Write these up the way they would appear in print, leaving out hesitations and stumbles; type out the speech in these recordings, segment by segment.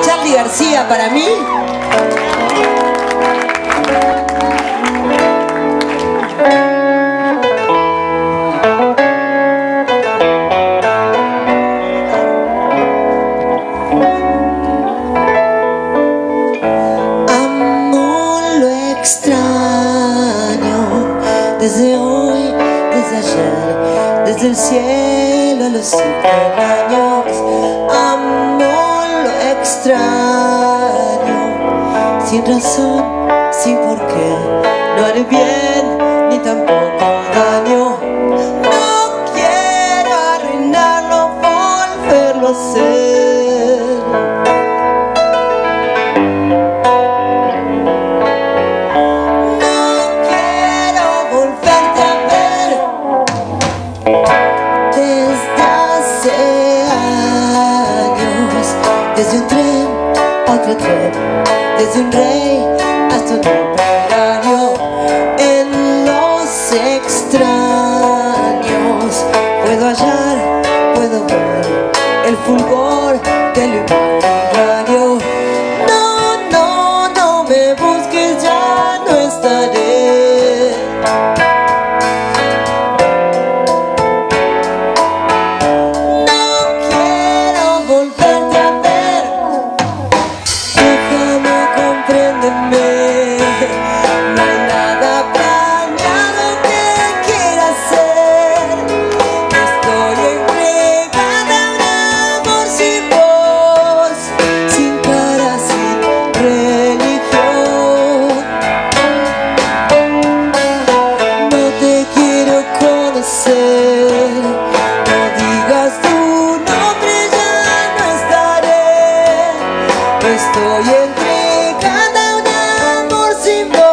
Charly García para mí. Amor, lo extraño desde hoy, desde ayer, desde el cielo a los 5 años. Amor, lo extraño, sin razón, sin por qué. No haré bien ni tampoco daño. No quiero arruinarlo, volverlo a hacer. No quiero volverte a ver desde hace años, desde un tren a otro tren, desde un rey hasta un operario. En los extraños puedo hallar, puedo ver el fulgor del imaginario. No, no, no me busques, ya no estaré. No quiero volverte a ver, déjame, compréndeme. No hay nada planeado que quiera hacer. Estoy entregada a un amor sin voz, sin cara, sin religión. No te quiero conocer, no digas tu nombre, ya no estaré. Estoy entregada a un amor sin voz.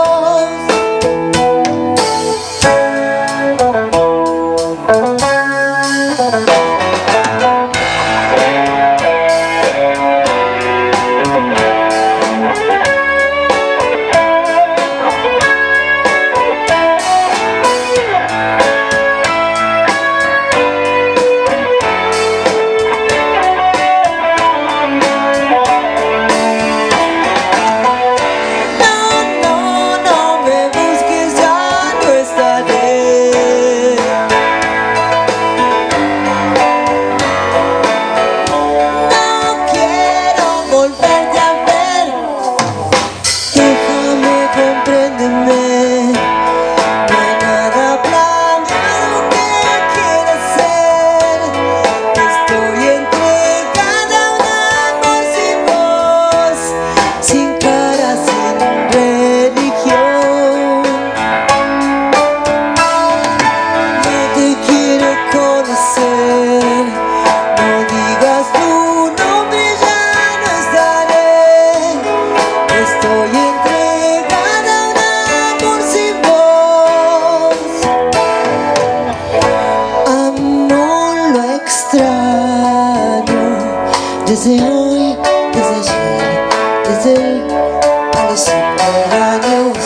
Desde hoy, desde ayer, desde a los 5 años.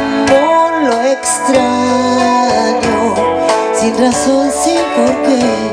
Amor, lo extraño, sin razón, sin por qué.